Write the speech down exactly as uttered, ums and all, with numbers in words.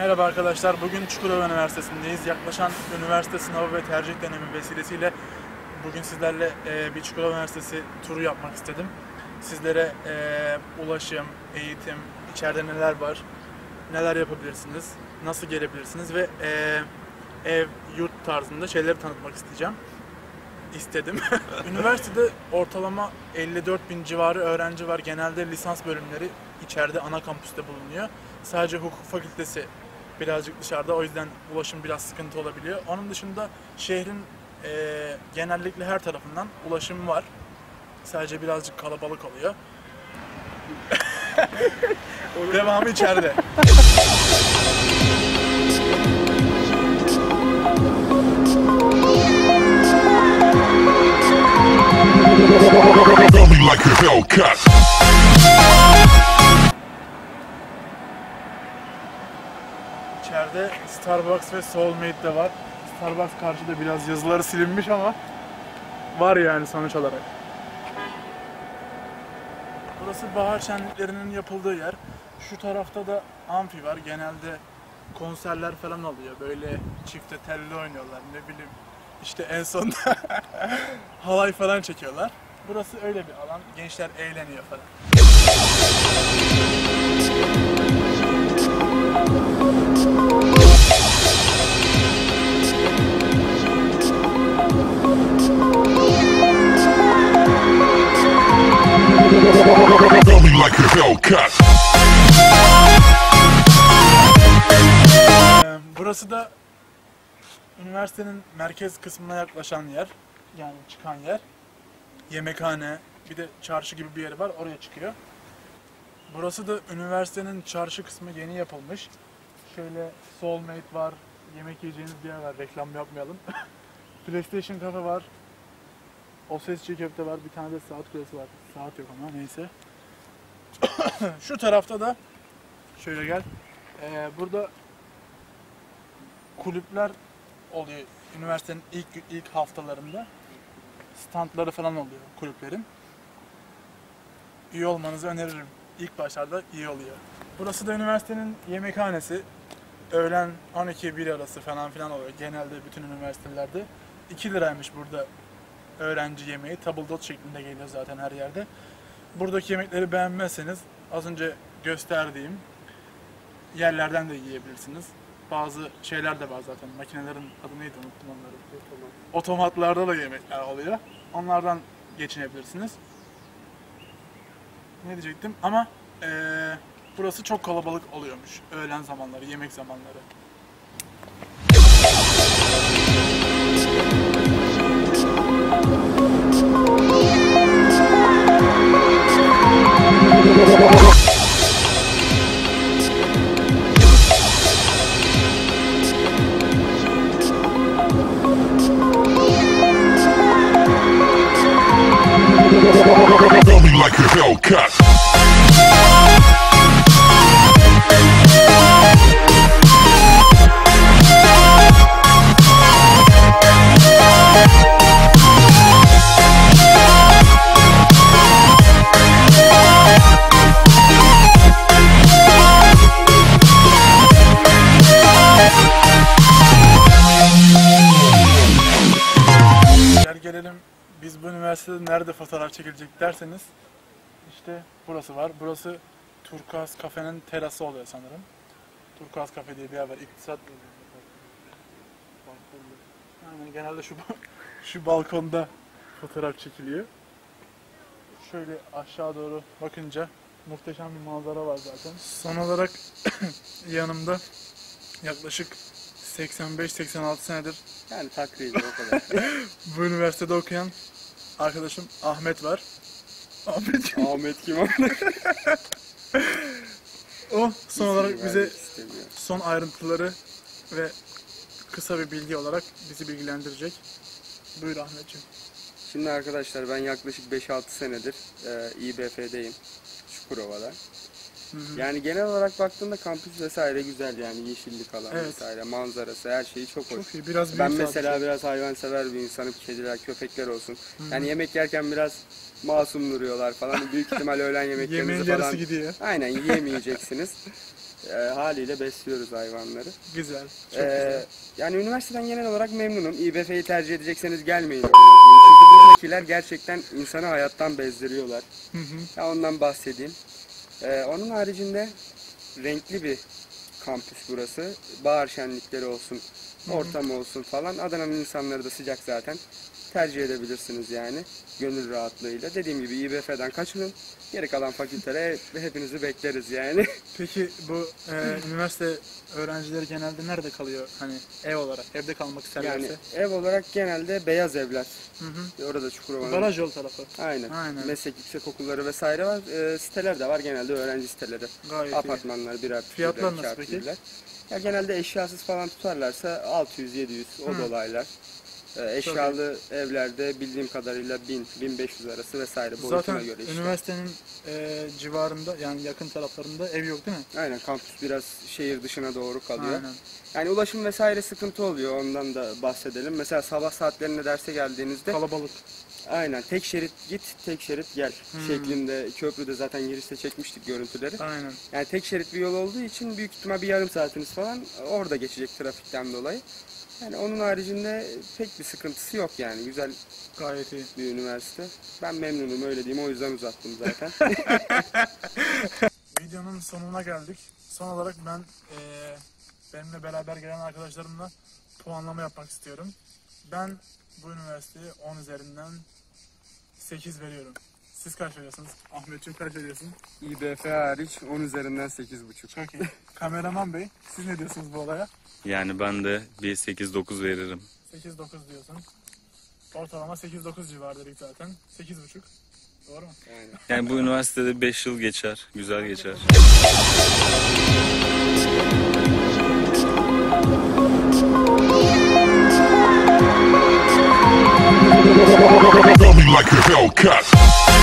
Merhaba arkadaşlar, bugün Çukurova Üniversitesi'ndeyiz. Yaklaşan üniversite sınavı ve tercih dönemi vesilesiyle bugün sizlerle e, bir Çukurova Üniversitesi turu yapmak istedim. Sizlere e, ulaşım, eğitim, içeride neler var, neler yapabilirsiniz, nasıl gelebilirsiniz ve e, ev, yurt tarzında şeyleri tanıtmak isteyeceğim. İstedim. Üniversitede ortalama elli dört bin civarı öğrenci var. Genelde lisans bölümleri içeride ana kampüste bulunuyor. Sadece hukuk fakültesi birazcık dışarıda, o yüzden ulaşım biraz sıkıntı olabiliyor. Onun dışında şehrin e, genellikle her tarafından ulaşım var. Sadece birazcık kalabalık oluyor. Devamı içeride. İçeride Starbucks ve Soulmate de var. Starbucks karşıda, biraz yazıları silinmiş ama var yani sonuç olarak. Burası bahar şenliklerinin yapıldığı yer. Şu tarafta da amfi var. Genelde konserler falan oluyor. Böyle çifte telli oynuyorlar. Ne bileyim işte en sonunda halay falan çekiyorlar. Burası öyle bir alan. Gençler eğleniyor falan. Burası da üniversitenin merkez kısmına yaklaşan yer, yani çıkan yer. Yemekhane, bir de çarşı gibi bir yer var, oraya çıkıyor. Burası da üniversitenin çarşı kısmı, yeni yapılmış. Şöyle Soulmate var, yemek yiyeceğiniz bir yer var, reklam yapmayalım. PlayStation kafe var, O Ses Çiğ Köfte var, bir tane de saat kulesi var. Saat yok ama neyse. Şu tarafta da şöyle gel. Ee, burada kulüpler oluyor üniversitenin ilk ilk haftalarında. Standları falan oluyor kulüplerin. İyi olmanızı öneririm. İlk başlarda iyi oluyor. Burası da üniversitenin yemekhanesi. Öğlen on iki bir arası falan filan oluyor. Genelde bütün üniversitelerde. iki liraymış burada öğrenci yemeği. Tabldot şeklinde geliyor zaten her yerde. Buradaki yemekleri beğenmezseniz az önce gösterdiğim yerlerden de yiyebilirsiniz. Bazı şeyler de var zaten. Makinelerin adı neydi, unuttum onları. Otomat. Otomatlarda da yemekler oluyor. Onlardan geçinebilirsiniz. Ne diyecektim ama ee, burası çok kalabalık oluyormuş. Öğlen zamanları, yemek zamanları. Gelelim, biz bu üniversitede nerede fotoğraf çekilecek derseniz işte burası var. Burası Turkuaz Kafe'nin terası oluyor sanırım. Turkuaz Kafe diye bir yer var. İktisat. Yani genelde şu şu balkonda fotoğraf çekiliyor. Şöyle aşağı doğru bakınca muhteşem bir manzara var zaten. Son olarak yanımda yaklaşık seksen beş seksen altı senedir, yani takriben o kadar. bu üniversitede okuyan arkadaşım Ahmet var. Ahmet kim? Ahmet kim? O son olarak bize istemiyor. son ayrıntıları ve kısa bir bilgi olarak bizi bilgilendirecek. Buyur Ahmetciğim. Şimdi arkadaşlar, ben yaklaşık beş altı senedir e, İ B F'deyim Çukurova'da. Hı hı. Yani genel olarak baktığımda kampüs vesaire güzel, yani yeşillik alan, evet, vesaire, manzarası, her şeyi çok hoş. Çok iyi, biraz ben mesela şey. biraz hayvansever bir insanım, kediler, köpekler olsun. Hı hı. Yani yemek yerken biraz masum duruyorlar falan. Büyük ihtimal öğlen yemeklerinizi falan. Gidiyor. Aynen, yiyemeyeceksiniz. E, haliyle besliyoruz hayvanları. Güzel. Çok E, güzel. yani üniversiteden genel olarak memnunum. İBF'yi tercih edecekseniz gelmeyin. Çünkü buradakiler gerçekten insanı hayattan bezdiriyorlar. Hı hı. Ya ondan bahsedeyim. E, onun haricinde renkli bir kampüs burası. Bahar şenlikleri olsun, ortam olsun falan. Adana'nın insanları da sıcak zaten. Tercih edebilirsiniz yani. Gönül rahatlığıyla. Dediğim gibi İBF'den kaçının. Geri kalan fakültelere hepinizi bekleriz yani. Peki bu e, üniversite öğrencileri genelde nerede kalıyor? Hani ev olarak, evde kalmak isterlerse. Yani ev olarak genelde beyaz evler. Hı hı. Orada Çukurova'nın. Baraj yol tarafı. Aynen. Aynen. Meslek yüksekokulları vesaire var. E, siteler de var. Genelde öğrenci siteleri. Gayet iyi. Apartmanlar, bir artı bir, Fiyatlar iki nasıl artı peki? birler. Ya genelde eşyasız falan tutarlarsa altı yüz yedi yüz o Hı. dolaylar. Ee, eşyalı evlerde bildiğim kadarıyla bin bin beş yüz arası vesaire boyutuna Zaten göre işte. üniversitenin e, civarında yani yakın taraflarında ev yok değil mi? Aynen, kampüs biraz şehir dışına doğru kalıyor. Aynen. Yani ulaşım vesaire sıkıntı oluyor, ondan da bahsedelim. Mesela sabah saatlerinde derse geldiğinizde Kalabalık. aynen tek şerit git tek şerit gel Hmm. şeklinde, köprüde zaten girişte çekmiştik görüntüleri. Aynen. Yani tek şerit bir yol olduğu için büyük ihtimal bir yarım saatiniz falan orada geçecek trafikten dolayı. Yani onun haricinde pek bir sıkıntısı yok yani. Güzel Gayet iyi. bir üniversite. Ben memnunum, öyle diyeyim. O yüzden uzattım zaten. Videonun sonuna geldik. Son olarak ben e, benimle beraber gelen arkadaşlarımla puanlama yapmak istiyorum. Ben bu üniversiteye on üzerinden sekiz veriyorum. Siz kaç veriyorsunuz? Ahmetciğim kaç veriyorsun? İBF hariç on üzerinden sekiz buçuk. Çok iyi. Kameraman Bey, siz ne diyorsunuz bu olaya? Yani ben de bir sekiz dokuz veririm. sekiz dokuz diyorsun. Ortalama sekiz dokuz civarı dedik zaten. sekiz buçuk. Doğru mu? Aynen. Yani bu üniversitede beş yıl geçer, güzel geçer. Love me like a Hellcat.